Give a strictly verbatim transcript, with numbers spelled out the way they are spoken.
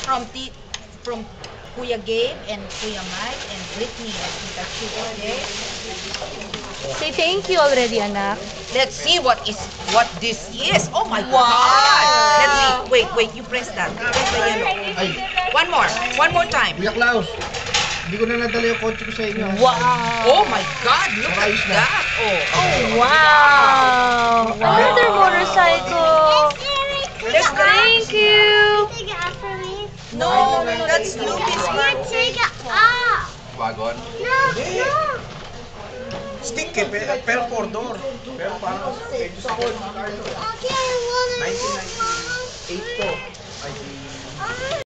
from T from Kuya Gabe and Kuya Mike and Brittany at Tita Chu, okay? Say thank you already, anak. Let's see what is what this is. Oh my Wow. God! Let's see. Wait, wait. You press that. Press the yellow. Ay, One more. One more time. Kuya Klaus, hindi ko na nadala yung kotse ko sa inyo. Wow. Oh my God! Look at Ayos na. that. Oh. Oh, wow. Another motorcycle. There's Thank you. Take it up for me. no. That's Luby's birthday. Take it up. Wagon? No, no. Stick eh, pero, pero four door. Pero parang medyo sa Okay, I wanna nineteen know, Mama. ninety-eight to. Ay, di-